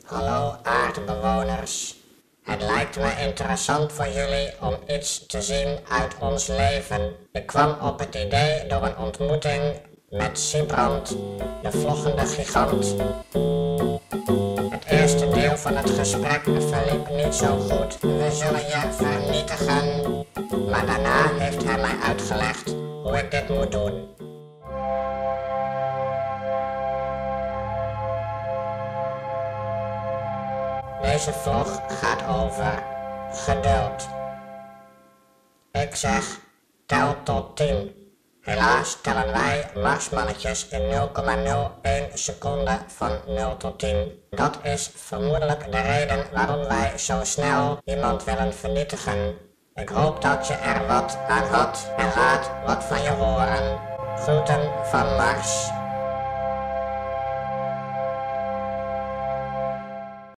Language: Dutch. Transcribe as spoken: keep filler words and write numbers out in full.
Hallo aardbewoners. Het lijkt me interessant voor jullie om iets te zien uit ons leven. Ik kwam op het idee door een ontmoeting met Siebrand, de vloggende gigant. Het eerste deel van het gesprek verliep niet zo goed. We zullen je vernietigen. Maar daarna heeft hij mij uitgelegd hoe ik dit moet doen. Deze vlog gaat over geduld. Ik zeg, tel tot tien. Helaas tellen wij marsmannetjes in nul komma nul één seconde van nul tot tien. Dat is vermoedelijk de reden waarom wij zo snel iemand willen vernietigen. Ik hoop dat je er wat aan had en laat wat van je horen. Groeten van Mars.